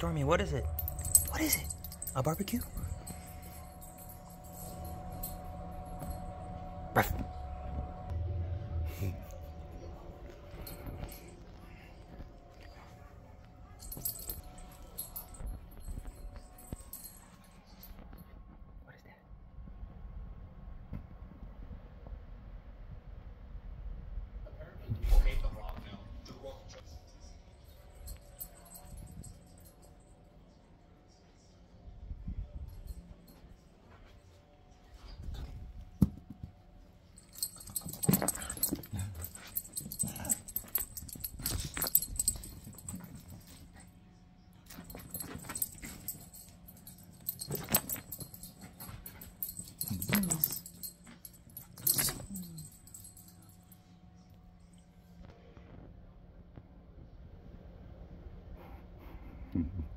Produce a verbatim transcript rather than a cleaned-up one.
Stormy, what is it? What is it? A barbecue? Ruff. What is that? Apparently people hate the rock now. The rock just Mm-hmm.